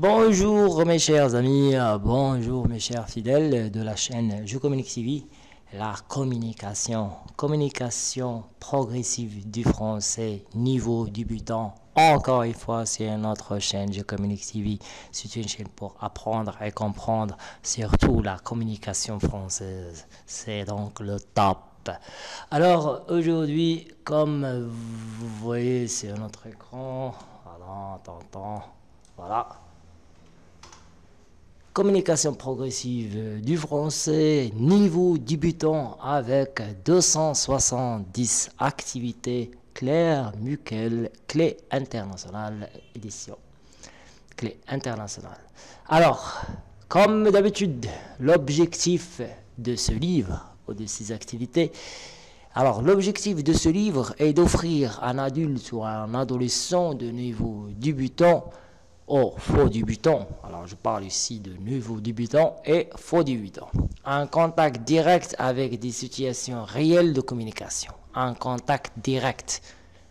Bonjour mes chers amis, bonjour mes chers fidèles de la chaîne Je Communique TV, la communication progressive du français, niveau débutant. Encore une fois, c'est notre chaîne Je Communique TV, c'est une chaîne pour apprendre et comprendre surtout la communication française, c'est donc le top. Alors aujourd'hui, comme vous voyez sur notre écran, voilà. Communication progressive du français, niveau débutant avec 270 activités Claire Muquel, clé internationale, édition. Clé internationale. Alors, comme d'habitude, l'objectif de ce livre ou de ces activités, l'objectif de ce livre est d'offrir à un adulte ou à un adolescent de niveau débutant faux débutant, alors je parle ici de nouveau débutant et faux débutant, un contact direct avec des situations réelles de communication, un contact direct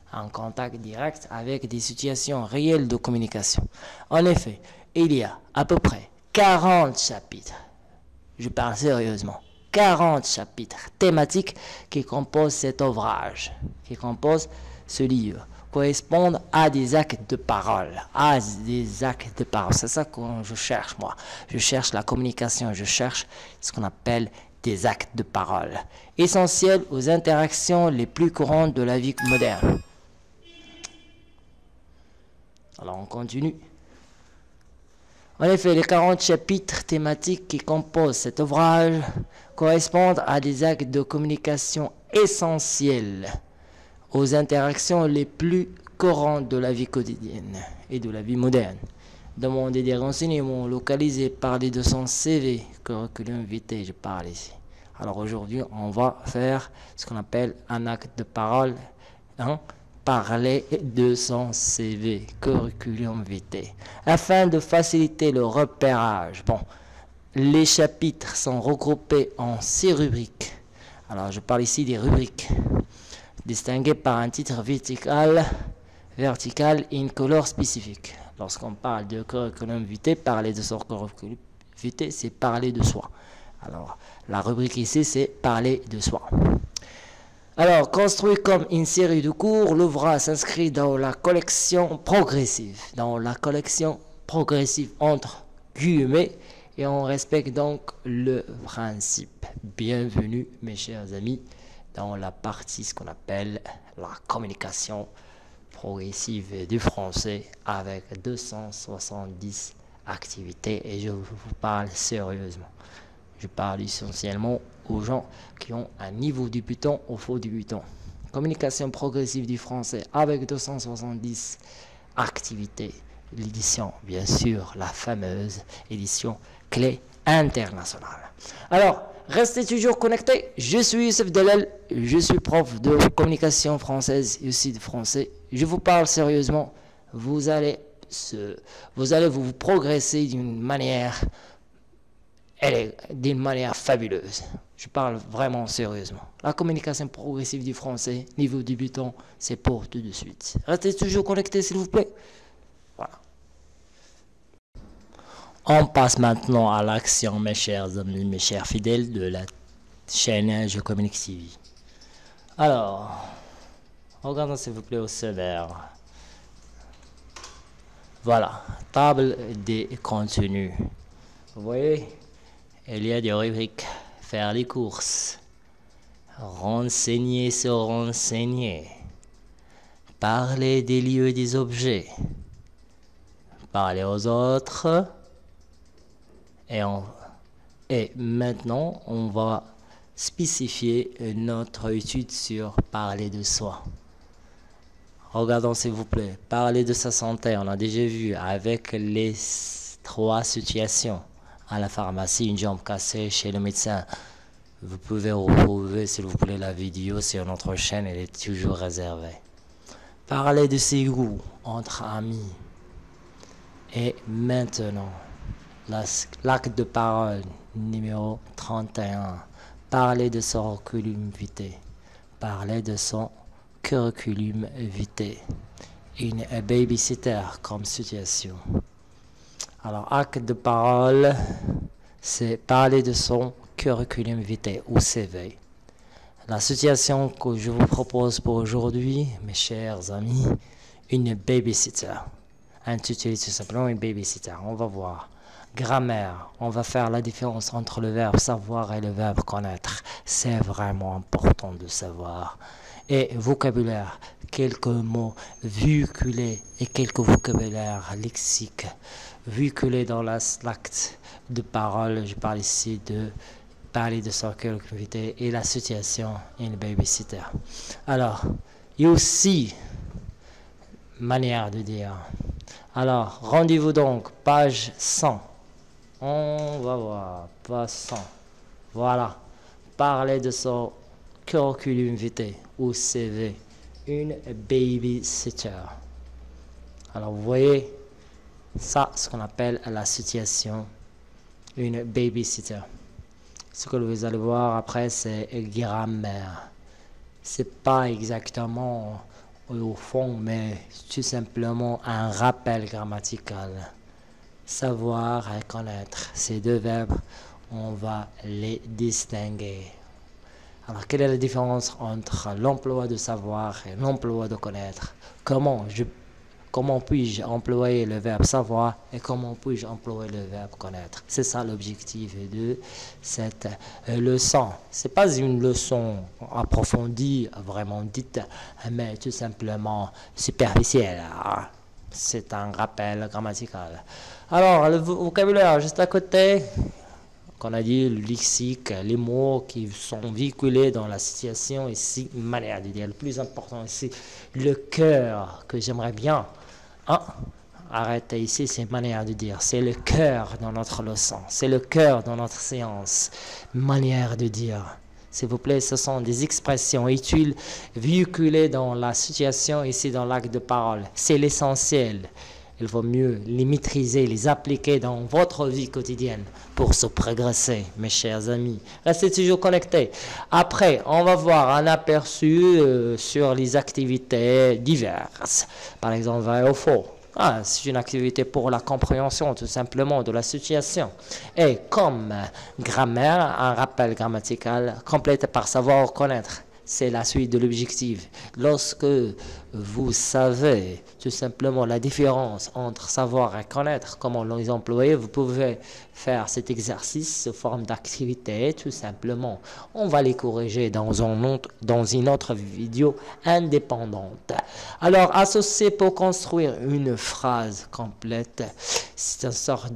avec des situations réelles de communication. En effet, il y a à peu près 40 chapitres, je parle sérieusement, 40 chapitres thématiques qui composent cet ouvrage, qui composent ce livre, correspondent à des actes de parole, C'est ça que je cherche, moi. Je cherche la communication, je cherche ce qu'on appelle des actes de parole, essentiels aux interactions les plus courantes de la vie moderne. Alors, on continue. En effet, les 40 chapitres thématiques qui composent cet ouvrage correspondent à des actes de communication essentiels aux interactions les plus courantes de la vie quotidienne et de la vie moderne. Demander des renseignements, localiser, parler de son CV, curriculum vitae, je parle ici. Alors aujourd'hui, on va faire ce qu'on appelle un acte de parole, parler de son CV, curriculum vitae, afin de faciliter le repérage. Bon, les chapitres sont regroupés en 6 rubriques. Alors je parle ici des rubriques, distingué par un titre vertical et une couleur spécifique. Lorsqu'on parle de curriculum vitae, parler de son curriculum vitae, c'est parler de soi. Alors, la rubrique ici, c'est parler de soi. Alors, construit comme une série de cours, l'ouvrage s'inscrit dans la collection progressive. Entre guillemets, et on respecte donc le principe. Bienvenue, mes chers amis, dans la partie ce qu'on appelle la communication progressive du français avec 270 activités, et je vous parle sérieusement. Je parle essentiellement aux gens qui ont un niveau débutant ou faux débutant. Communication progressive du français avec 270 activités. L'édition, bien sûr, la fameuse édition clé internationale. Alors, restez toujours connectés. Je suis Youssef Delel, je suis prof de communication française et aussi de français. Je vous parle sérieusement. Vous allez vous progresser d'une manière fabuleuse. Je parle vraiment sérieusement. La communication progressive du français, niveau débutant, c'est pour tout de suite. Restez toujours connectés, s'il vous plaît. Voilà. On passe maintenant à l'action, mes chers amis, mes chers fidèles de la chaîne Je Communique TV. Alors, regardons s'il vous plaît au sommaire. Voilà, table des contenus. Vous voyez, il y a des rubriques. Faire les courses. Renseigner, se renseigner. Parler des lieux et des objets. Parler aux autres. Et maintenant, on va spécifier notre étude sur parler de soi. Regardons s'il vous plaît. Parler de sa santé, on a déjà vu avec les 3 situations. À la pharmacie, une jambe cassée, chez le médecin. Vous pouvez retrouver s'il vous plaît la vidéo sur notre chaîne, elle est toujours réservée. Parler de ses goûts entre amis. Et maintenant, l'acte de parole numéro 31. Parler de son curriculum vitae. Parler de son curriculum vitae. Une babysitter comme situation. Alors, acte de parole, c'est parler de son curriculum vitae ou CV. La situation que je vous propose pour aujourd'hui, mes chers amis, une babysitter. Intitulé tout simplement une babysitter. On va voir. Grammaire, on va faire la différence entre le verbe savoir et le verbe connaître. C'est vraiment important de savoir. Et vocabulaire, quelques mots véhiculés et quelques vocabulaires lexiques véhiculés dans l'acte de parole. Je parle ici de parler de son curriculum et la situation une babysitter. Alors, il y a aussi manière de dire. Alors, rendez-vous donc, page 100. On va voir, page 100. Voilà, parler de son curriculum vitae ou CV, une babysitter. Alors, vous voyez, ça, ce qu'on appelle la situation, une babysitter. Ce que vous allez voir après, c'est grammaire. C'est pas exactement au fond, mais tout simplement un rappel grammatical. Savoir et connaître, ces deux verbes, on va les distinguer. Alors, quelle est la différence entre l'emploi de savoir et l'emploi de connaître? Comment puis-je employer le verbe savoir et comment puis-je employer le verbe connaître? C'est ça l'objectif de cette leçon. Ce n'est pas une leçon approfondie, vraiment dite, mais tout simplement superficielle. C'est un rappel grammatical. Alors, le vocabulaire juste à côté, qu'on a dit, le lexique, les mots qui sont véhiculés dans la situation ici, une manière de dire. Le plus important ici, le cœur, que j'aimerais bien arrêter ici, c'est une manière de dire. C'est le cœur dans notre leçon, c'est le cœur dans notre séance. Manière de dire. S'il vous plaît, ce sont des expressions utiles véhiculées dans la situation, ici dans l'acte de parole. C'est l'essentiel. Il vaut mieux les maîtriser, les appliquer dans votre vie quotidienne pour se progresser, mes chers amis. Restez toujours connectés. Après, on va voir un aperçu sur les activités diverses. Par exemple, vrai ou faux. C'est une activité pour la compréhension tout simplement de la situation. Et comme grammaire, un rappel grammatical complété par savoir connaître. C'est la suite de l'objectif. Lorsque vous savez tout simplement la différence entre savoir et connaître, comment les employer, vous pouvez faire cet exercice sous forme d'activité, tout simplement. On va les corriger dans une autre vidéo indépendante. Alors, associer pour construire une phrase complète, c'est une sorte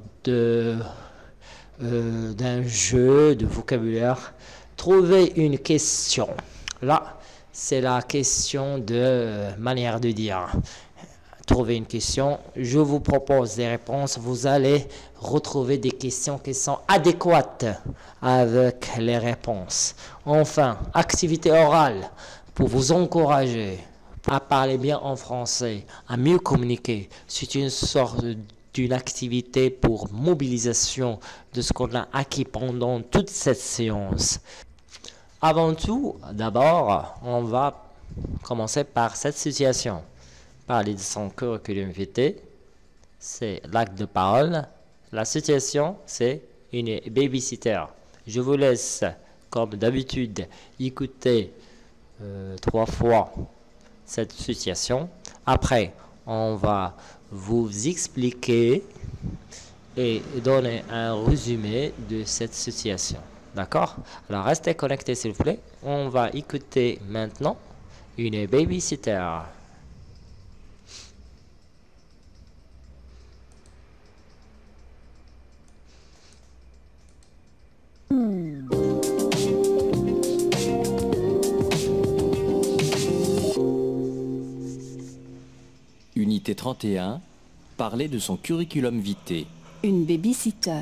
d'un jeu de vocabulaire. Trouver une question. Là, c'est la question de manière de dire. Trouver une question, je vous propose des réponses. Vous allez retrouver des questions qui sont adéquates avec les réponses. Enfin, activité orale pour vous encourager à parler bien en français, à mieux communiquer. C'est une sorte d'une activité pour mobilisation de ce qu'on a acquis pendant toute cette séance. Avant tout, d'abord, on va commencer par cette situation. Parler de son curriculum vitae, c'est l'acte de parole. La situation, c'est une babysitter. Je vous laisse, comme d'habitude, écouter 3 fois cette situation. Après, on va vous expliquer et donner un résumé de cette situation. D'accord? Alors, restez connectés, s'il vous plaît. On va écouter maintenant une babysitter. Unité 31, parler de son curriculum vitae. Une babysitter.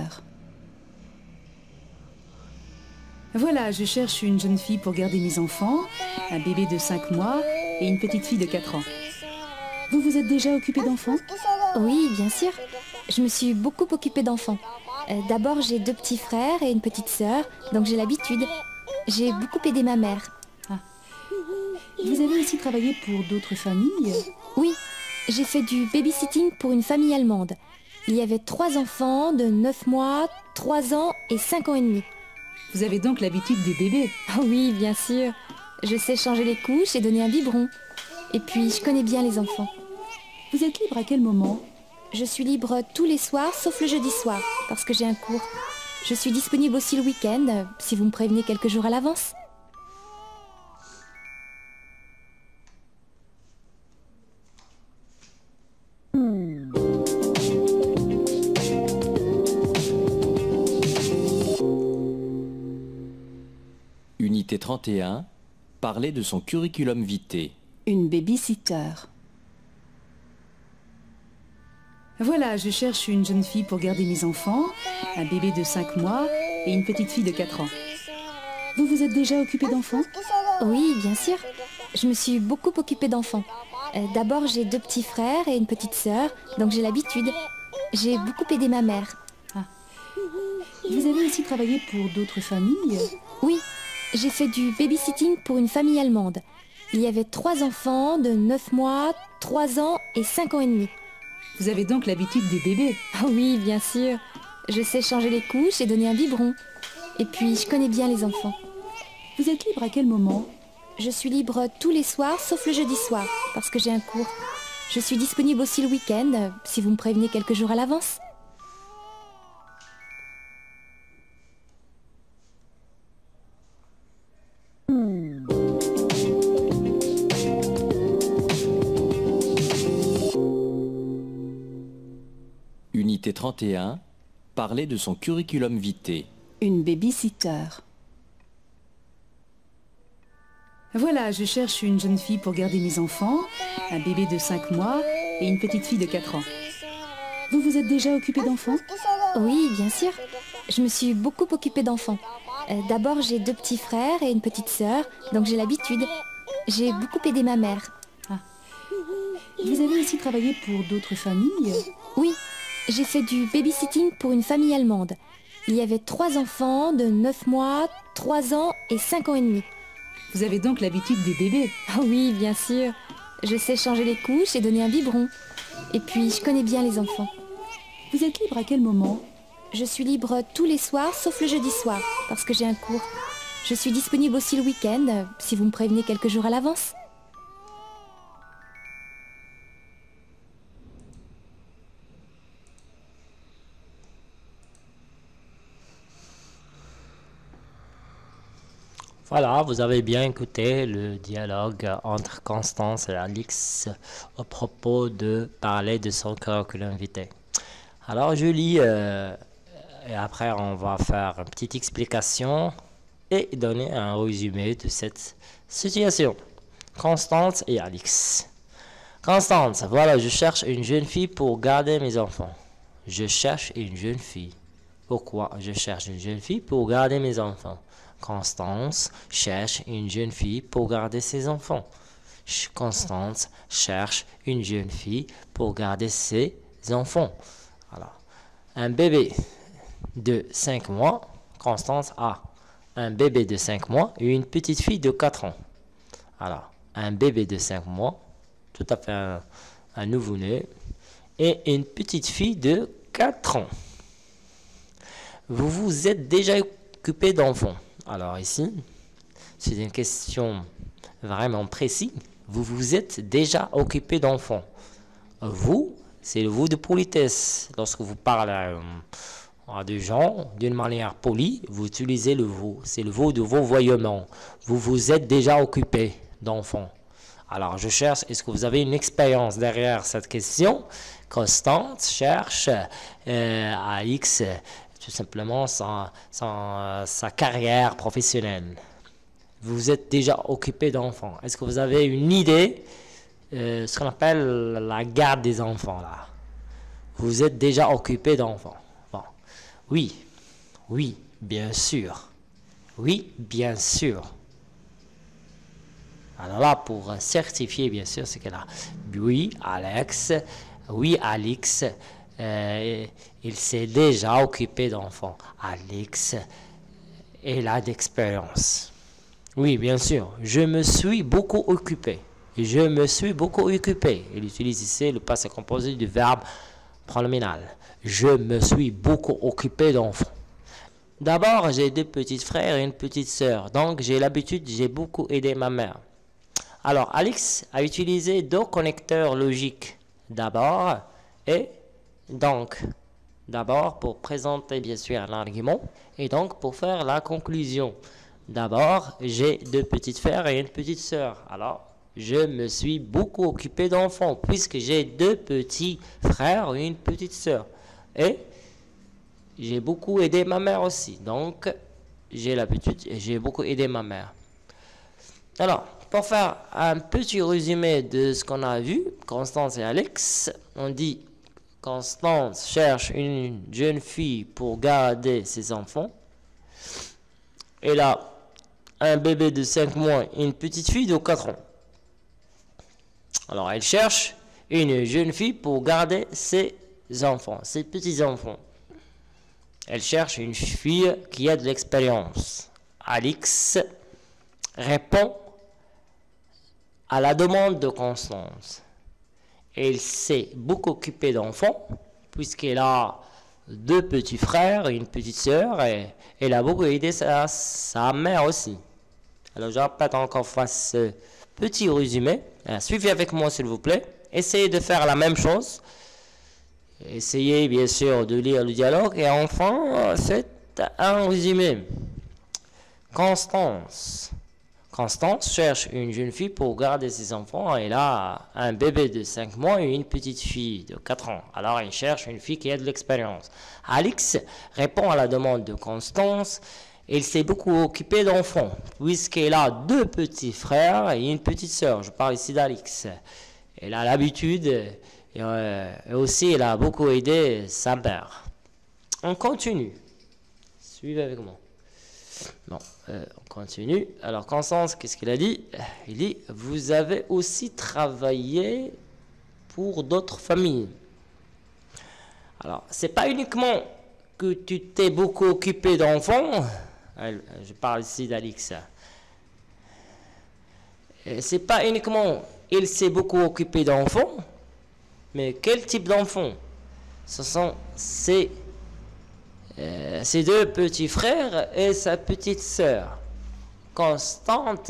Voilà, je cherche une jeune fille pour garder mes enfants, un bébé de 5 mois et une petite fille de 4 ans. Vous vous êtes déjà occupé d'enfants? Oui, bien sûr. Je me suis beaucoup occupée d'enfants. D'abord, j'ai 2 petits frères et une petite sœur, donc j'ai l'habitude. J'ai beaucoup aidé ma mère. Vous avez aussi travaillé pour d'autres familles? Oui, j'ai fait du babysitting pour une famille allemande. Il y avait 3 enfants de 9 mois, 3 ans et 5 ans et demi. Vous avez donc l'habitude des bébés? Ah oui, bien sûr. Je sais changer les couches et donner un biberon. Et puis, je connais bien les enfants. Vous êtes libre à quel moment? Je suis libre tous les soirs, sauf le jeudi soir, parce que j'ai un cours. Je suis disponible aussi le week-end, si vous me prévenez quelques jours à l'avance. Unité 31, parler de son curriculum vitae. Une baby-sitter. Voilà, je cherche une jeune fille pour garder mes enfants, un bébé de 5 mois et une petite fille de 4 ans. Vous vous êtes déjà occupé d'enfants? Oui, bien sûr. Je me suis beaucoup occupée d'enfants. D'abord, j'ai 2 petits frères et une petite sœur, donc j'ai l'habitude. J'ai beaucoup aidé ma mère. Vous avez aussi travaillé pour d'autres familles? Oui, j'ai fait du babysitting pour une famille allemande. Il y avait 3 enfants de 9 mois, 3 ans et 5 ans et demi. Vous avez donc l'habitude des bébés? Ah oui, bien sûr. Je sais changer les couches et donner un biberon. Et puis, je connais bien les enfants. Vous êtes libre à quel moment? Je suis libre tous les soirs, sauf le jeudi soir, parce que j'ai un cours. Je suis disponible aussi le week-end, si vous me prévenez quelques jours à l'avance. Unité 31, parler de son curriculum vitae. Une baby-sitter. Voilà, je cherche une jeune fille pour garder mes enfants, un bébé de 5 mois et une petite fille de 4 ans. Vous vous êtes déjà occupé d'enfants? Oui, bien sûr. Je me suis beaucoup occupée d'enfants. D'abord, j'ai 2 petits frères et une petite sœur, donc j'ai l'habitude. J'ai beaucoup aidé ma mère. Vous avez aussi travaillé pour d'autres familles? Oui, j'ai fait du babysitting pour une famille allemande. Il y avait 3 enfants de 9 mois, 3 ans et 5 ans et demi. Vous avez donc l'habitude des bébés? Ah oui, bien sûr. Je sais changer les couches et donner un biberon. Et puis, je connais bien les enfants. Vous êtes libre à quel moment? Je suis libre tous les soirs, sauf le jeudi soir, parce que j'ai un cours. Je suis disponible aussi le week-end, si vous me prévenez quelques jours à l'avance. Voilà, vous avez bien écouté le dialogue entre Constance et Alix à propos de parler de son curriculum vitae. Alors je lis et après on va faire une petite explication et donner un résumé de cette situation. Constance et Alix. Constance, voilà, je cherche une jeune fille pour garder mes enfants. Je cherche une jeune fille. Pourquoi je cherche une jeune fille pour garder mes enfants? Constance cherche une jeune fille pour garder ses enfants. Constance cherche une jeune fille pour garder ses enfants. Alors, un bébé de 5 mois, Constance a un bébé de 5 mois et une petite fille de 4 ans. Alors, un bébé de 5 mois, tout à fait un nouveau-né, et une petite fille de 4 ans. Vous vous êtes déjà occupé d'enfants. Alors ici, c'est une question vraiment précise. Vous vous êtes déjà occupé d'enfants. Vous, c'est le vous de politesse. Lorsque vous parlez à des gens d'une manière polie, vous utilisez le vous. C'est le vous de vos voyements. Vous vous êtes déjà occupé d'enfants. Alors je cherche, est-ce que vous avez une expérience derrière cette question? Constance cherche à X tout simplement sa carrière professionnelle. Vous vous êtes déjà occupé d'enfants. Est-ce que vous avez une idée, ce qu'on appelle la garde des enfants là? Vous vous êtes déjà occupé d'enfants. Bon. Oui, oui, bien sûr. Oui, bien sûr. Alors là, pour certifier, bien sûr, c'est que là, oui, Alex, oui, Alix, il s'est déjà occupé d'enfants. Alix, il a d'expérience. Oui, bien sûr, je me suis beaucoup occupé. Je me suis beaucoup occupé. Il utilise ici le passé composé du verbe pronominal. Je me suis beaucoup occupé d'enfants. D'abord, j'ai 2 petits frères et une petite sœur. Donc, j'ai l'habitude, j'ai beaucoup aidé ma mère. Alors, Alex a utilisé 2 connecteurs logiques. D'abord et donc. D'abord, pour présenter bien sûr un argument et donc pour faire la conclusion. D'abord, j'ai 2 petits frères et une petite sœur. Alors, je me suis beaucoup occupé d'enfants puisque j'ai 2 petits frères et une petite sœur. Et j'ai beaucoup aidé ma mère aussi. Donc, j'ai l'habitude et j'ai beaucoup aidé ma mère. Alors, pour faire un petit résumé de ce qu'on a vu, Constance et Alex, on dit Constance cherche une jeune fille pour garder ses enfants. Elle a un bébé de 5 mois et une petite fille de 4 ans. Alors, elle cherche une jeune fille pour garder ses enfants, ses petits-enfants. Elle cherche une fille qui a de l'expérience. Alex répond à la demande de Constance. Elle s'est beaucoup occupée d'enfants, puisqu'elle a 2 petits frères et une petite sœur, et elle a beaucoup aidé sa mère aussi. Alors, je répète encore fois ce petit résumé. Suivez avec moi, s'il vous plaît. Essayez de faire la même chose. Essayez, bien sûr, de lire le dialogue, et enfin, faites un résumé. Constance cherche une jeune fille pour garder ses enfants. Elle a un bébé de 5 mois et une petite fille de 4 ans. Alors, elle cherche une fille qui a de l'expérience. Alex répond à la demande de Constance. Elle s'est beaucoup occupée d'enfants, puisqu'elle a 2 petits frères et une petite sœur. Je parle ici d'Alex. Elle a l'habitude, et aussi elle a beaucoup aidé sa mère. On continue. Suivez avec moi. Bon, on continue. Alors, Constance, qu'est-ce qu'il a dit? Il dit, vous avez aussi travaillé pour d'autres familles. Alors, c'est pas uniquement que tu t'es beaucoup occupé d'enfants. Je parle ici d'Alex. C'est pas uniquement il s'est beaucoup occupé d'enfants, mais quel type d'enfants? Ce sont ses 2 petits frères et sa petite sœur. Constante,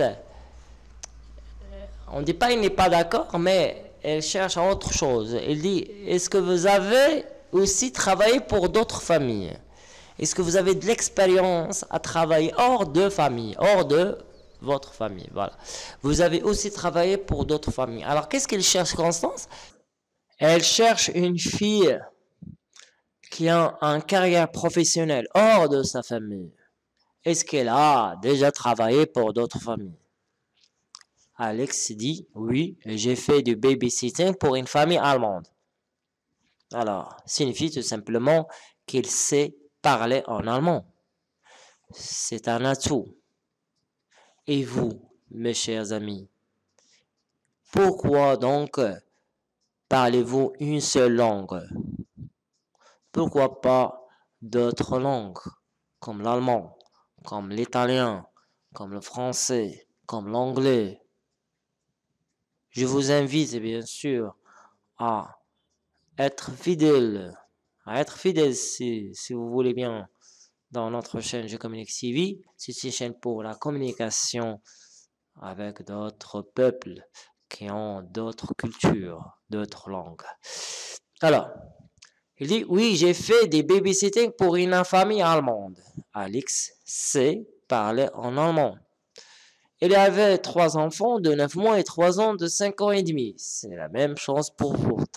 on ne dit pas il n'est pas d'accord, mais elle cherche autre chose. Elle dit, est-ce que vous avez aussi travaillé pour d'autres familles? Est-ce que vous avez de l'expérience à travailler hors de famille, hors de votre famille? Voilà. Vous avez aussi travaillé pour d'autres familles. Alors, qu'est-ce qu'elle cherche, Constance? Elle cherche une fille qui a une carrière professionnelle hors de sa famille. Est-ce qu'elle a déjà travaillé pour d'autres familles? Alex dit, oui, j'ai fait du babysitting pour une famille allemande. Alors, signifie tout simplement qu'il sait parler en allemand. C'est un atout. Et vous, mes chers amis, pourquoi donc parlez-vous une seule langue? Pourquoi pas d'autres langues, comme l'allemand, comme l'italien, comme le français, comme l'anglais? Je vous invite bien sûr à être fidèle, si vous voulez bien, dans notre chaîne Je Communique TV. C'est une chaîne pour la communication avec d'autres peuples qui ont d'autres cultures, d'autres langues. Alors, il dit, oui, j'ai fait des babysitting pour une famille allemande. Alex sait parler en allemand. Il avait 3 enfants de 9 mois et 3 ans de 5 ans et demi. C'est la même chose pour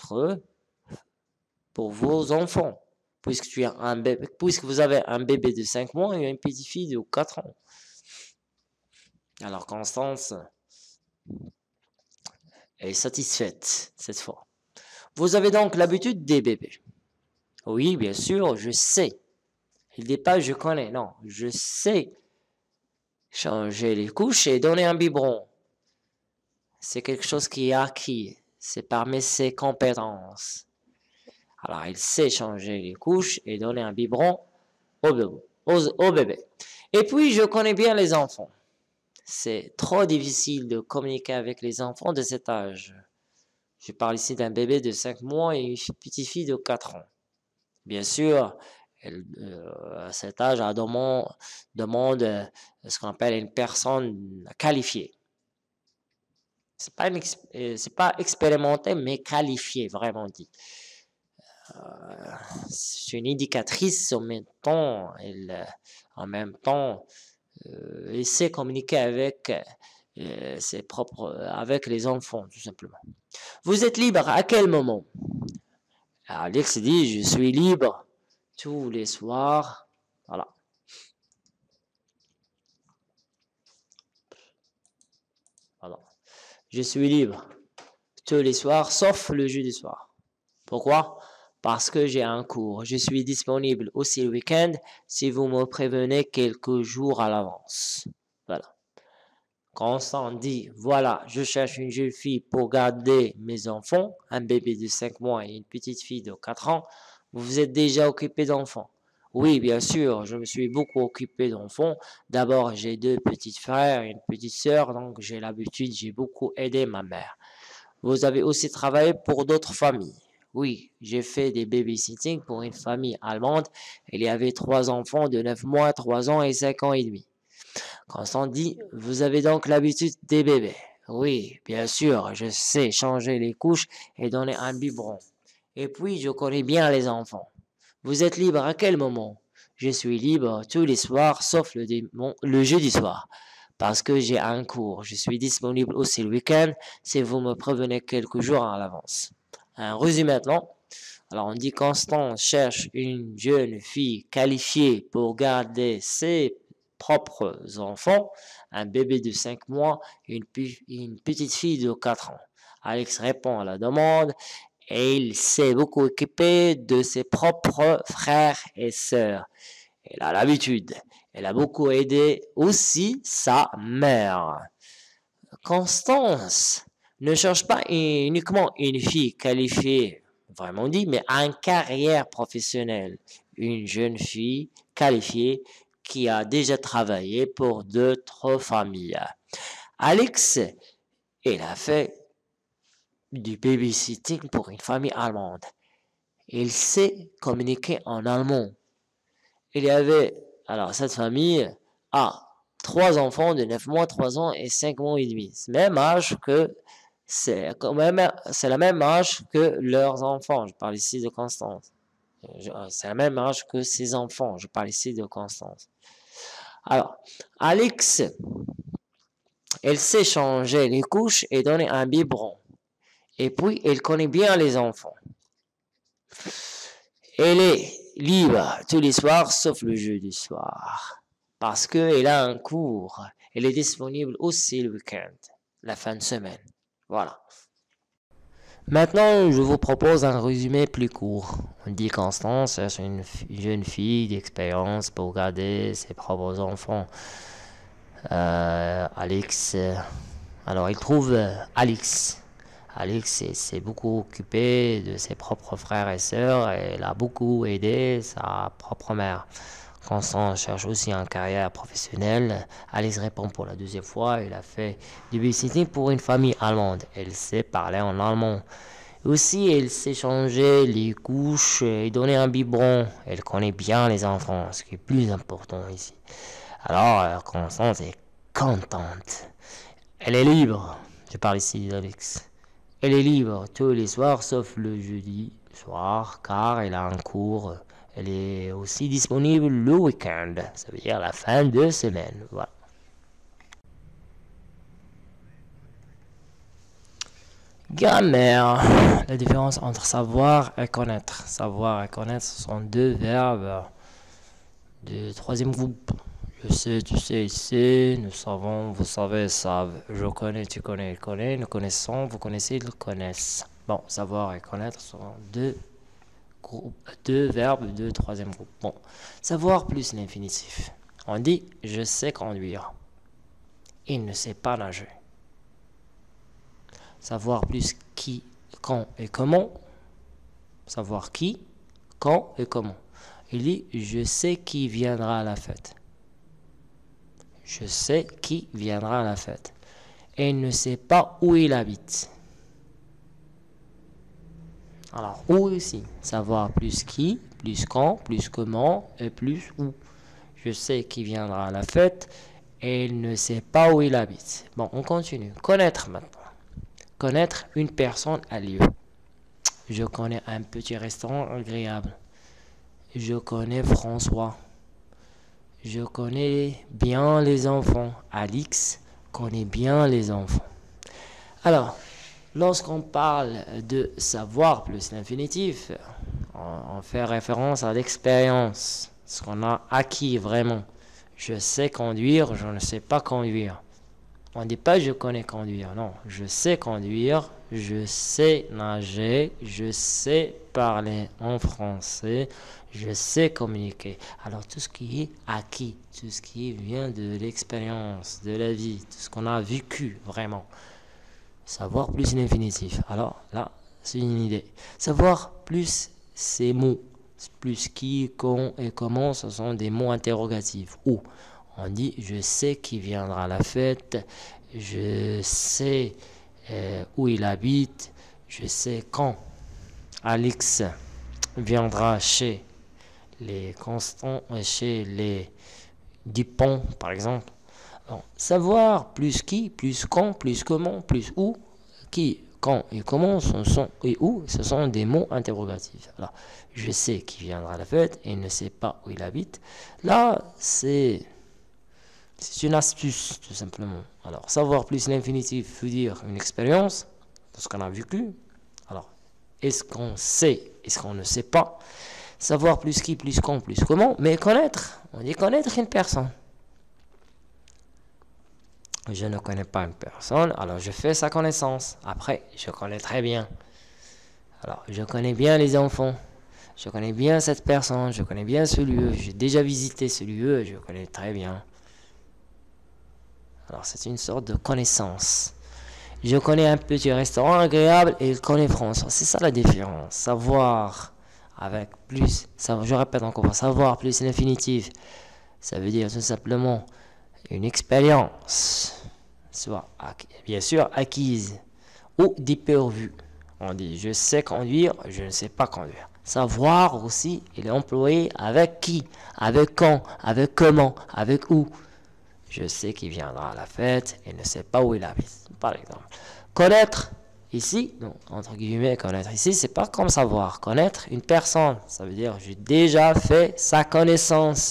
vos enfants. Puisque vous avez un bébé de 5 mois et une petite fille de 4 ans. Alors, Constance est satisfaite cette fois. Vous avez donc l'habitude des bébés. Oui, bien sûr, je sais. Il ne dit pas je connais, non, je sais changer les couches et donner un biberon. C'est quelque chose qui est acquis. C'est parmi ses compétences. Alors, il sait changer les couches et donner un biberon au bébé. Et puis, je connais bien les enfants. C'est trop difficile de communiquer avec les enfants de cet âge. Je parle ici d'un bébé de 5 mois et une petite fille de 4 ans. Bien sûr, à cet âge, elle demande ce qu'on appelle une personne qualifiée. C'est pas expérimenté, mais qualifié, vraiment dit. C'est une indicatrice en même temps, elle sait communiquer avec avec les enfants, tout simplement. Vous êtes libre à quel moment? Alex dit, je suis libre tous les soirs. Voilà. Voilà. Je suis libre tous les soirs, sauf le jeudi soir. Pourquoi? Parce que j'ai un cours. Je suis disponible aussi le week-end si vous me prévenez quelques jours à l'avance. Voilà. Constant dit, voilà, je cherche une jeune fille pour garder mes enfants, un bébé de 5 mois et une petite fille de 4 ans. Vous êtes déjà occupé d'enfants? Oui, bien sûr, je me suis beaucoup occupé d'enfants. D'abord, j'ai 2 petits frères et une petite sœur, donc j'ai l'habitude, j'ai beaucoup aidé ma mère. Vous avez aussi travaillé pour d'autres familles? Oui, j'ai fait des babysitting pour une famille allemande. Il y avait 3 enfants de 9 mois, 3 ans et 5 ans et demi. Constant dit, vous avez donc l'habitude des bébés? Oui, bien sûr, je sais changer les couches et donner un biberon. Et puis, je connais bien les enfants. Vous êtes libre à quel moment? Je suis libre tous les soirs, sauf le jeudi soir, parce que j'ai un cours. Je suis disponible aussi le week-end, si vous me prévenez quelques jours à l'avance. Un résumé maintenant. Alors, on dit Constant cherche une jeune fille qualifiée pour garder ses propres enfants, un bébé de 5 mois et une petite fille de 4 ans. Alex répond à la demande et il s'est beaucoup occupé de ses propres frères et sœurs. Elle a l'habitude. Elle a beaucoup aidé aussi sa mère. Constance ne cherche pas uniquement une fille qualifiée, vraiment dit, mais une carrière professionnelle. Une jeune fille qualifiée qui a déjà travaillé pour d'autres familles. Alex, il a fait du babysitting pour une famille allemande. Il sait communiquer en allemand. Alors cette famille a 3 enfants de 9 mois, 3 ans et 5 mois et demi. C'est la même âge que leurs enfants. Je parle ici de Constance. C'est la même âge que ses enfants. Je parle ici de Constance. Alors, Alex, elle sait changer les couches et donner un biberon. Et puis, elle connaît bien les enfants. Elle est libre tous les soirs, sauf le jeudi soir. Parce qu'elle a un cours. Elle est disponible aussi le week-end, la fin de semaine. Voilà. Maintenant, je vous propose un résumé plus court. On dit Constance cherche une jeune fille d'expérience pour garder ses propres enfants. Alex, alors il trouve Alex. Alex s'est beaucoup occupé de ses propres frères et sœurs et il a beaucoup aidé sa propre mère. Constance cherche aussi une carrière professionnelle. Alex répond pour la 2e fois. Il a fait du babysitting pour une famille allemande. Elle sait parler en allemand. Aussi, elle sait changer les couches et donner un biberon. Elle connaît bien les enfants, ce qui est plus important ici. Alors, Constance est contente. Elle est libre. Je parle ici d'Alex. Elle est libre tous les soirs, sauf le jeudi soir, car elle a un cours. Elle est aussi disponible le week-end, ça veut dire la fin de semaine. Voilà. Grammaire. La différence entre savoir et connaître. Savoir et connaître, ce sont 2 verbes du 3e groupe. Je sais, tu sais, il sait. Nous savons, vous savez, savent. Je connais, tu connais, il connaît. Nous connaissons, vous connaissez, ils connaissent. Bon, savoir et connaître sont 2 verbes de 3e groupe. Bon, savoir plus l'infinitif. On dit je sais conduire. Il ne sait pas nager. Savoir plus qui, quand et comment. Savoir qui, quand et comment. Il dit je sais qui viendra à la fête. Je sais qui viendra à la fête. Et il ne sait pas où il habite. Alors, où aussi, savoir plus qui, plus quand, plus comment et plus où. Je sais qui viendra à la fête et il ne sait pas où il habite. Bon, on continue. Connaître maintenant. Connaître une personne à lieu. Je connais un petit restaurant agréable. Je connais François. Je connais bien les enfants. Alix connaît bien les enfants. Alors, lorsqu'on parle de savoir plus l'infinitif, on fait référence à l'expérience, ce qu'on a acquis vraiment. Je sais conduire, je ne sais pas conduire. On ne dit pas je connais conduire, non. Je sais conduire, je sais nager, je sais parler en français, je sais communiquer. Alors tout ce qui est acquis, tout ce qui vient de l'expérience, de la vie, tout ce qu'on a vécu vraiment. Savoir plus l'infinitif. Alors là, c'est une idée. Savoir plus ces mots, plus qui, quand et comment, ce sont des mots interrogatifs. Où on dit je sais qui viendra à la fête, je sais où il habite, je sais quand Alix viendra chez les Constants, chez les Dupont par exemple. Alors, savoir plus qui, plus quand, plus comment, plus où, qui, quand et comment et où, ce sont des mots interrogatifs. Alors, je sais qui viendra à la fête et il ne sait pas où il habite. Là, c'est une astuce, tout simplement. Alors, savoir plus l'infinitif veut dire une expérience, de ce qu'on a vécu. Alors, est-ce qu'on sait, est-ce qu'on ne sait pas? Savoir plus qui, plus quand, plus comment, mais connaître. On dit connaître une personne. Je ne connais pas une personne, alors je fais sa connaissance. Après, je connais très bien. Alors, je connais bien les enfants. Je connais bien cette personne, je connais bien ce lieu. J'ai déjà visité ce lieu, je connais très bien. Alors, c'est une sorte de connaissance. Je connais un petit restaurant agréable et il connaît François. C'est ça la différence. Savoir avec plus, je répète encore, savoir plus l'infinitif, ça veut dire tout simplement une expérience, soit bien sûr acquise ou dépourvue. On dit je sais conduire, je ne sais pas conduire. Savoir aussi, il est employé avec qui, avec quand, avec comment, avec où. Je sais qu'il viendra à la fête et ne sait pas où il habite, par exemple. Connaître, ici, non, entre guillemets, connaître ici, c'est pas comme savoir. Connaître une personne, ça veut dire j'ai déjà fait sa connaissance.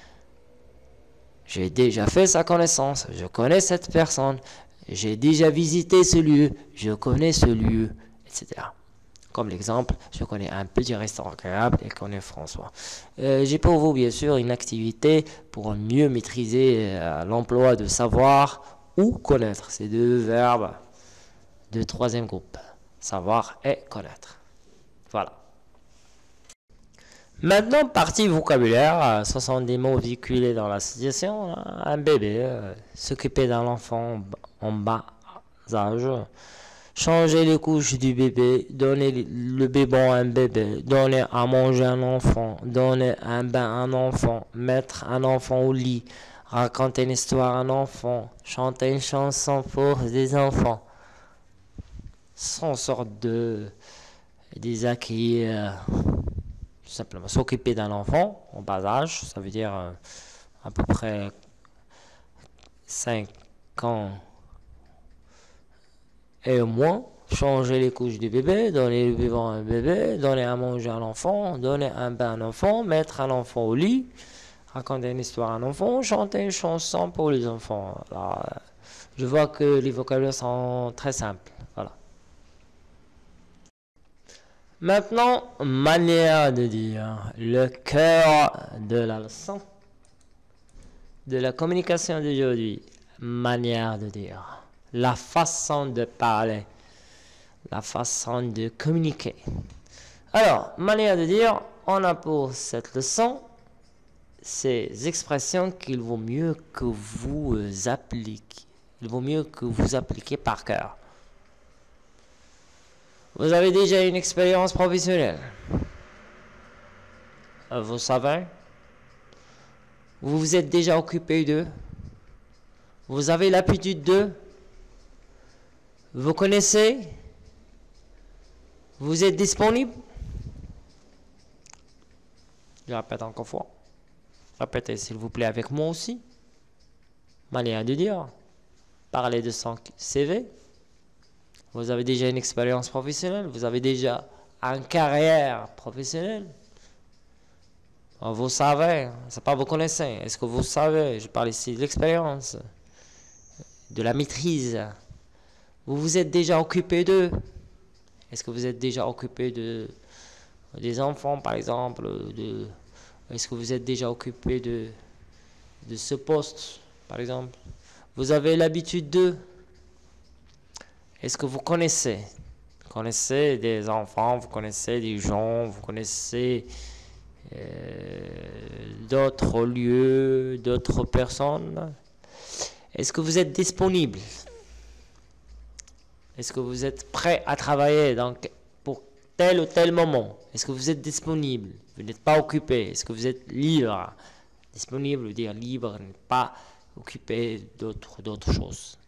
J'ai déjà fait sa connaissance, je connais cette personne, j'ai déjà visité ce lieu, je connais ce lieu, etc. Comme l'exemple, je connais un petit restaurant agréable et connais François. J'ai pour vous, bien sûr, une activité pour mieux maîtriser l'emploi de savoir ou connaître. Ces deux verbes de troisième groupe. Savoir et connaître. Voilà. Maintenant, partie vocabulaire. Ce sont des mots véhiculés dans la situation. Un bébé, s'occuper d'un enfant en bas âge. Changer les couches du bébé, donner le biberon à un bébé, donner à manger à un enfant, donner un bain à un enfant, mettre un enfant au lit, raconter une histoire à un enfant, chanter une chanson pour des enfants. Ce sont sortes des acquis, tout simplement. S'occuper d'un enfant en bas âge, ça veut dire à peu près 5 ans et au moins, changer les couches du bébé, donner le biberon à un bébé, donner à manger à un enfant, donner un bain à un enfant, mettre un enfant au lit, raconter une histoire à un enfant, chanter une chanson pour les enfants. Alors, je vois que les vocabulaires sont très simples. Voilà. Maintenant, manière de dire, le cœur de la leçon, de la communication d'aujourd'hui, manière de dire. La façon de parler, la façon de communiquer. Alors, manière de dire, on a pour cette leçon ces expressions qu'il vaut mieux que vous appliquiez. Il vaut mieux que vous appliquiez par cœur. Vous avez déjà une expérience professionnelle. Vous savez, vous vous êtes déjà occupé d'eux. Vous avez l'habitude d'eux. Vous connaissez, Vous êtes disponible? Je répète encore une fois. Répétez s'il vous plaît avec moi aussi. Manière de dire. Parlez de son CV. Vous avez déjà une expérience professionnelle. Vous avez déjà une carrière professionnelle. Vous savez, c'est pas vous connaissez. Est-ce que vous savez? Je parle ici de l'expérience, de la maîtrise. Vous vous êtes déjà occupé d'eux? Est-ce que vous êtes déjà occupé des enfants, par exemple? Est-ce que vous êtes déjà occupé de ce poste, par exemple? Vous avez l'habitude d'eux? Est-ce que vous connaissez? Vous connaissez des enfants, vous connaissez des gens, vous connaissez d'autres lieux, d'autres personnes? Est-ce que vous êtes disponible? Est-ce que vous êtes prêt à travailler pour tel ou tel moment? Est-ce que vous êtes disponible? Vous n'êtes pas occupé? Est-ce que vous êtes libre? Disponible veut dire libre, ne pas occupé d'autres choses.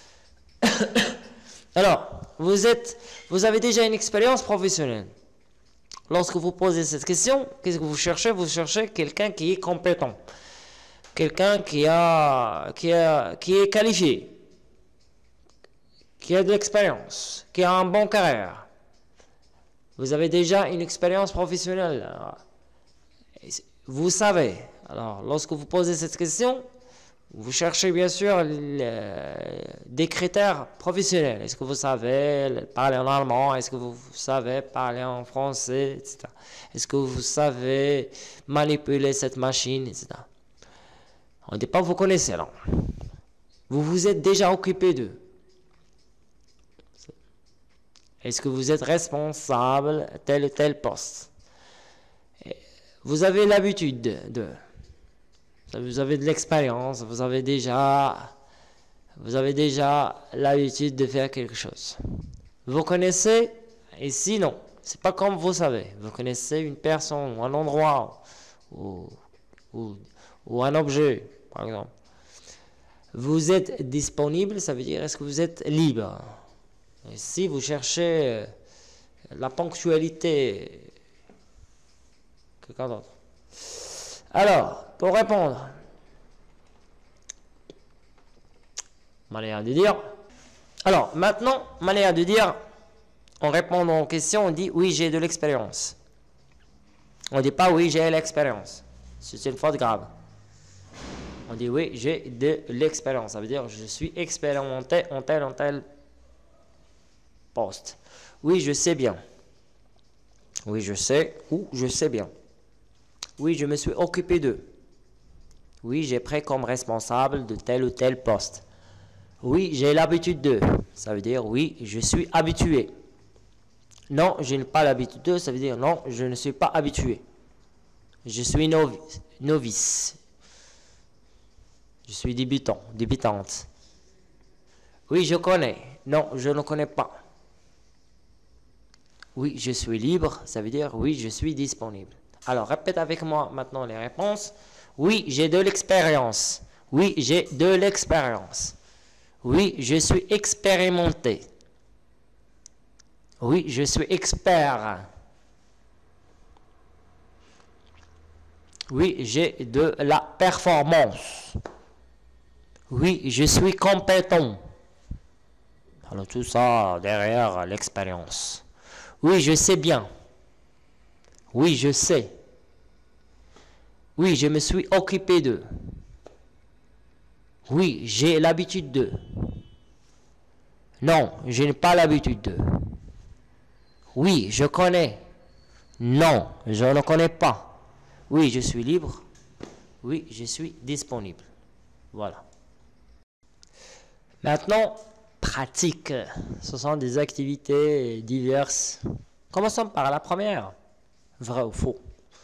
Alors, vous avez déjà une expérience professionnelle. Lorsque vous posez cette question, qu'est-ce que vous cherchez? Vous cherchez quelqu'un qui est compétent, quelqu'un qui est qualifié, qui a de l'expérience, qui a un bon carrière. Vous avez déjà une expérience professionnelle. Vous savez. Alors, lorsque vous posez cette question, vous cherchez bien sûr des critères professionnels. Est-ce que vous savez parler en allemand? Est-ce que vous savez parler en français, etc. Est-ce que vous savez manipuler cette machine, etc. On ne dit pas vous connaissez, alors. Vous vous êtes déjà occupé d'eux. Est-ce que vous êtes responsable de tel ou tel poste? Vous avez l'habitude de... Vous avez de l'expérience, vous avez déjà l'habitude de faire quelque chose. Vous connaissez, ici non, c'est pas comme vous savez. Vous connaissez une personne ou un endroit ou un objet, par exemple. Vous êtes disponible, ça veut dire est-ce que vous êtes libre? Et si vous cherchez la ponctualité, quelqu'un d'autre. Alors, pour répondre, manière de dire. Alors, maintenant, manière de dire, en répondant aux questions, on dit oui, j'ai de l'expérience. On ne dit pas oui, j'ai l'expérience. C'est une faute grave. On dit oui, j'ai de l'expérience. Ça veut dire je suis expérimenté en tel poste. Oui, je sais bien. Oui, je sais ou je sais bien. Oui, je me suis occupé d'eux. Oui, j'ai pris comme responsable de tel ou tel poste. Oui, j'ai l'habitude d'eux. Ça veut dire oui, je suis habitué. Non, je n'ai pas l'habitude d'eux. Ça veut dire non, je ne suis pas habitué. Je suis novice. Je suis débutant, débutante. Oui, je connais. Non, je ne connais pas. Oui, je suis libre. Ça veut dire oui, je suis disponible. Alors, répète avec moi maintenant les réponses. Oui, j'ai de l'expérience. Oui, j'ai de l'expérience. Oui, je suis expérimenté. Oui, je suis expert. Oui, j'ai de la performance. Oui, je suis compétent. Alors, tout ça derrière l'expérience. Oui, je sais bien. Oui, je sais. Oui, je me suis occupé d'eux. Oui, j'ai l'habitude d'eux. Non, je n'ai pas l'habitude d'eux. Oui, je connais. Non, je ne connais pas. Oui, je suis libre. Oui, je suis disponible. Voilà. Maintenant, pratique. Ce sont des activités diverses. Commençons par la première. Vrai ou faux?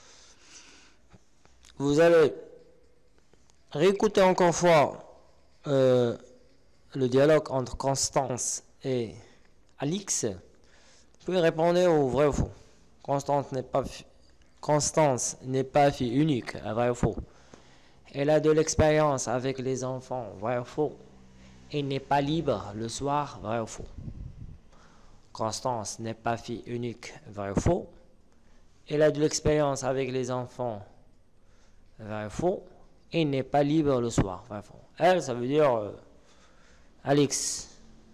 Vous allez réécouter encore une fois le dialogue entre Constance et Alix. Puis répondez au vrai ou faux. Constance n'est pas fille unique, vrai ou faux? Elle a de l'expérience avec les enfants, vrai ou faux? Elle n'est pas libre le soir, vrai ou faux? Constance n'est pas fille unique, vrai ou faux. Elle a de l'expérience avec les enfants, vrai ou faux. Il n'est pas libre le soir, vrai ou faux. Elle, ça veut dire Alix.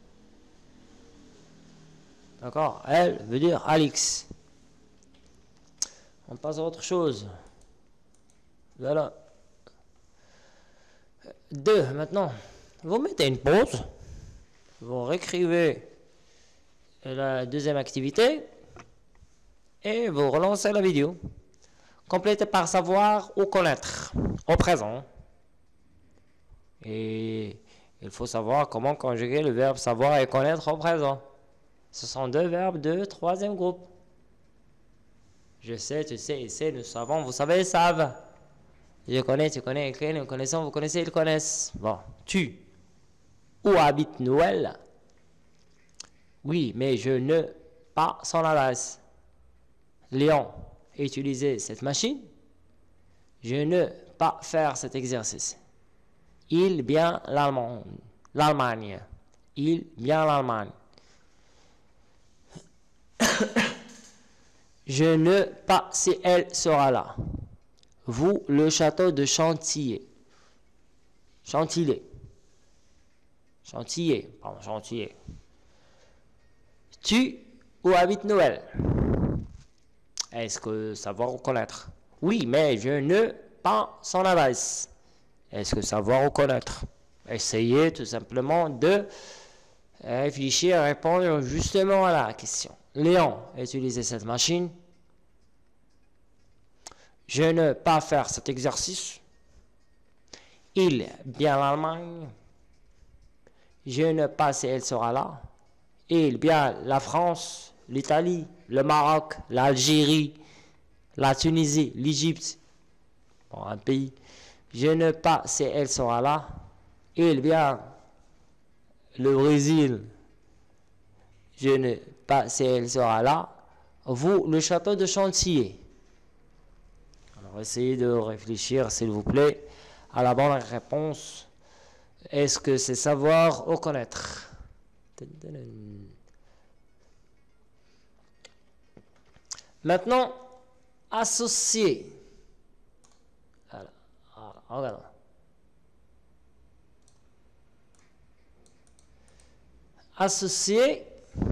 D'accord? Elle veut dire Alix. On passe à autre chose. Voilà. 2, maintenant. Vous mettez une pause. Vous réécrivez la deuxième activité. Et vous relancez la vidéo. Complétez par savoir ou connaître au présent. Et il faut savoir comment conjuguer le verbe savoir et connaître au présent. Ce sont 2 verbes de 3e groupe. Je sais, tu sais, il sait, nous savons, vous savez, ils savent. Je connais, tu connais, écrit, nous connaissons, vous connaissez, ils connaissent. Bon, tu. Où habite Noël? Oui, mais je ne pas son adresse. Léon, utiliser cette machine. Je ne pas faire cet exercice. Il bien l'Allemagne. Il bien l'Allemagne. Je ne pas si elle sera là. Vous, le château de Chantilly. Chantilly. Chantilly. Pardon, Chantilly. Tu, où habite Noël? Est-ce que savoir ou connaître? Oui, mais je ne pas son adresse. Est-ce que savoir ou connaître? Essayez tout simplement de réfléchir et répondre justement à la question. Léon, utilisez cette machine. Je ne pas faire cet exercice. Il, bien l'Allemagne. Je ne pas si elle sera là. Il, bien la France, l'Italie, le Maroc, l'Algérie, la Tunisie, l'Égypte. Bon, un pays. Je ne pas si elle sera là. Il, bien le Brésil. Je ne pas si elle sera là. Vous, le château de Chantilly. Alors, essayez de réfléchir, s'il vous plaît, à la bonne réponse. Est-ce que c'est savoir ou connaître? Maintenant, associer. Voilà. Regarde. Associer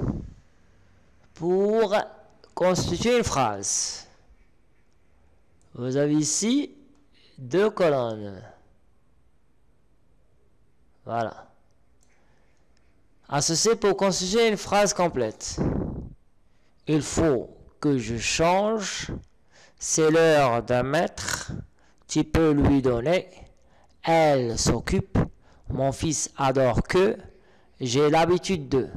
pour constituer une phrase. Vous avez ici 2 colonnes. Voilà. Associer pour constituer une phrase complète. Il faut que je change. C'est l'heure d'un maître. Tu peux lui donner. Elle s'occupe. Mon fils adore que. J'ai l'habitude de.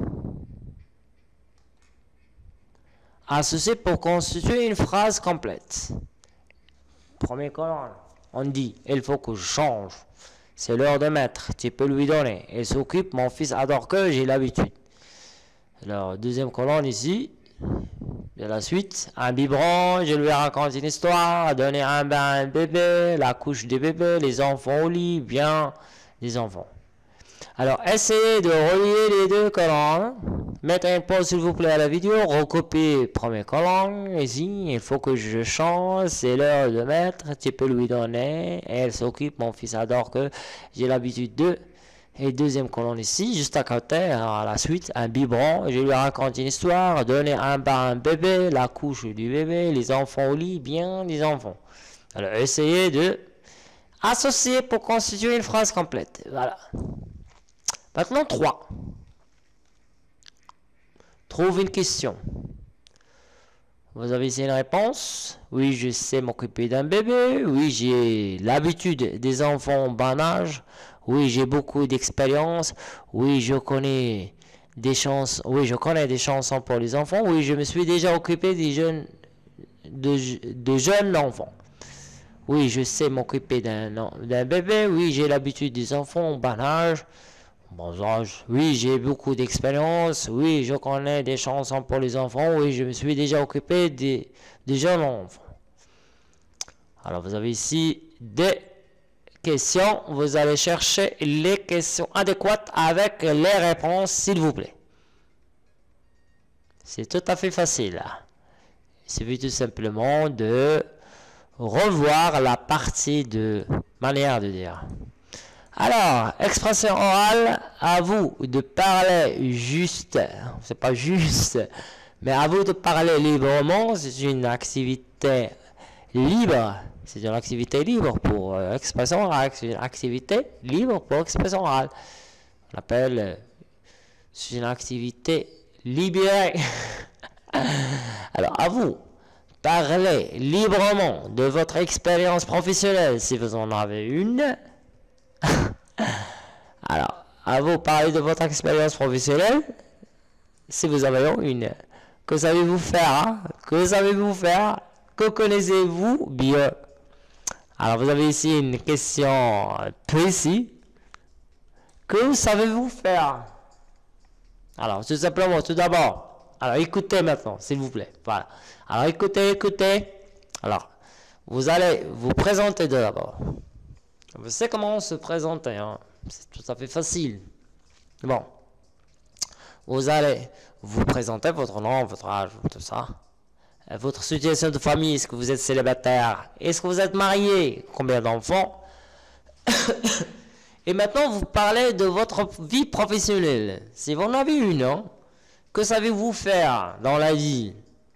Associer pour constituer une phrase complète. Premier colonne. On dit, il faut que je change. C'est l'heure de maître. Tu peux lui donner. Elle s'occupe. Mon fils adore que. J'ai l'habitude. Alors, deuxième colonne ici. De la suite. Un biberon. Je lui raconte une histoire. Donner un bain à un bébé. La couche des bébés. Les enfants au lit. Bien. Les enfants. Alors, essayez de relier les 2 colonnes. Mettez une pause, s'il vous plaît, à la vidéo. Recopiez première colonne. Ici, il faut que je change. C'est l'heure de mettre. Tu peux lui donner. Elle s'occupe. Mon fils adore que. J'ai l'habitude de. Et deuxième colonne ici, juste à côté. Alors, à la suite, un biberon. Je lui raconte une histoire. Donner un bain à un bébé. La couche du bébé. Les enfants au lit. Bien, les enfants. Alors, essayez de associer pour constituer une phrase complète. Voilà. Maintenant, 3. Trouve une question. Vous avez ici une réponse. Oui, je sais m'occuper d'un bébé. Oui, j'ai l'habitude des enfants en bas âge. Oui, j'ai beaucoup d'expérience. Oui, je connais des chansons. Oui, je connais des chansons pour les enfants. Oui, je me suis déjà occupé des jeunes enfants. Oui, je sais m'occuper d'un bébé. Oui, j'ai l'habitude des enfants en bas âge. Bon âge. Oui, j'ai beaucoup d'expérience. Oui, je connais des chansons pour les enfants. Oui, je me suis déjà occupé des jeunes enfants. Alors, vous avez ici des questions. Vous allez chercher les questions adéquates avec les réponses, s'il vous plaît. C'est tout à fait facile. Il suffit tout simplement de revoir la partie de manière de dire. Alors, expression orale, à vous de parler juste, c'est pas juste, mais à vous de parler librement, c'est une activité libre. C'est une activité libre pour expression orale, c'est une activité libre pour expression orale. On appelle, c'est une activité libérée. Alors, à vous, parlez librement de votre expérience professionnelle, si vous en avez une. Alors, à vous, parler de votre expérience professionnelle, si vous avez une. Que savez-vous faire, hein? Que savez-vous faire? Que connaissez-vous bien? Alors, vous avez ici une question précise. Que savez-vous faire? Alors, tout simplement, tout d'abord. Alors, écoutez maintenant, s'il vous plaît. Voilà. Alors, écoutez. Alors, vous allez vous présenter d'abord. Vous savez comment se présenter, hein? C'est tout à fait facile. Bon. Vous allez vous présenter votre nom, votre âge, tout ça. Votre situation de famille, est-ce que vous êtes célibataire? Est-ce que vous êtes marié? Combien d'enfants? Et maintenant, vous parlez de votre vie professionnelle. Si vous en avez une, hein? Que savez-vous faire dans la vie?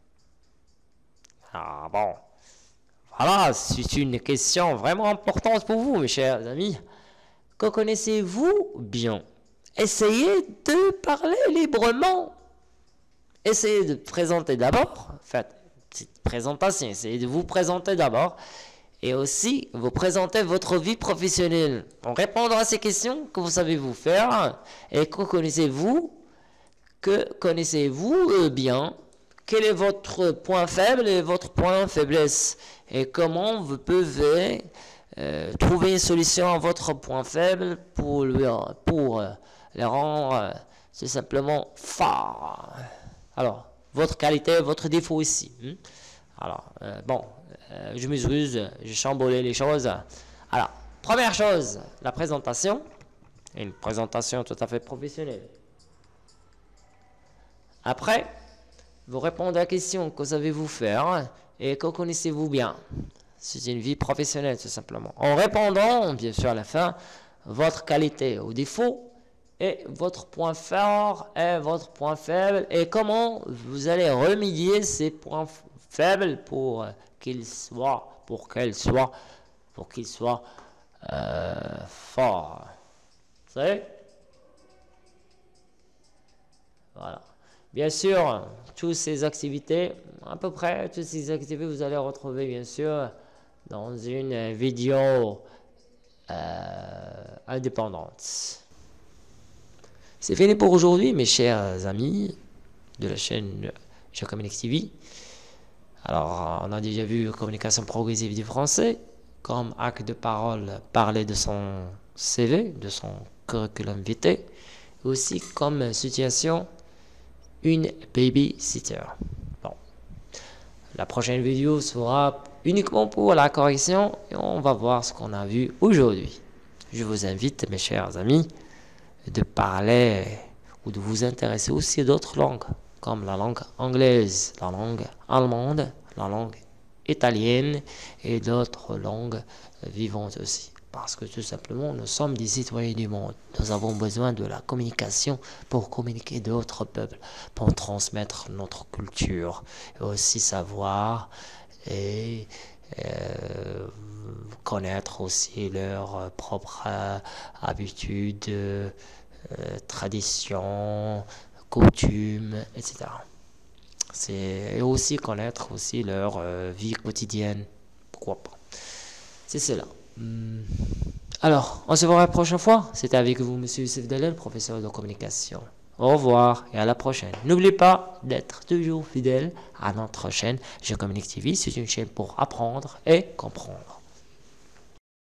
Ah bon. Voilà, c'est une question vraiment importante pour vous, mes chers amis. Que connaissez-vous bien? Essayez de parler librement. Essayez de présenter d'abord. Faites une petite présentation. Essayez de vous présenter d'abord. Et aussi, vous présentez votre vie professionnelle. En répondant à ces questions, que vous savez-vous faire? Et que connaissez-vous? Que connaissez-vous bien? Quel est votre point faible et votre point faiblesse? Et comment vous pouvez trouver une solution à votre point faible pour le rendre tout simplement fort. Alors, votre qualité, votre défaut ici. Alors, bon, je m'excuse, j'ai chamboulé les choses. Alors, première chose, la présentation. Une présentation tout à fait professionnelle. Après, vous répondez à la question, que savez-vous faire et que connaissez-vous bien? C'est une vie professionnelle, tout simplement. En répondant, bien sûr, à la fin, votre qualité ou défaut et votre point fort et votre point faible et comment vous allez remédier ces points faibles pour qu'ils soient forts. Vous savez? Voilà. Bien sûr, toutes ces activités, à peu près toutes ces activités, vous allez retrouver bien sûr dans une vidéo indépendante. C'est fini pour aujourd'hui, mes chers amis de la chaîne Je Communique TV. Alors, on a déjà vu communication progressive du français comme acte de parole, parler de son CV, de son curriculum vitae, aussi comme situation une babysitter. Bon. La prochaine vidéo sera uniquement pour la correction et on va voir ce qu'on a vu aujourd'hui. Je vous invite, mes chers amis, de parler ou de vous intéresser aussi à d'autres langues, comme la langue anglaise, la langue allemande, la langue italienne et d'autres langues vivantes aussi. Parce que tout simplement, nous sommes des citoyens du monde. Nous avons besoin de la communication pour communiquer d'autres peuples, pour transmettre notre culture, et aussi savoir et connaître aussi leurs propres habitudes, traditions, coutumes, etc. Et aussi connaître aussi leur vie quotidienne. Pourquoi pas? C'est cela. Alors, on se verra la prochaine fois. C'était avec vous, Monsieur Youssef Dalel, professeur de communication. Au revoir et à la prochaine. N'oubliez pas d'être toujours fidèle à notre chaîne Je Communique TV. C'est une chaîne pour apprendre et comprendre.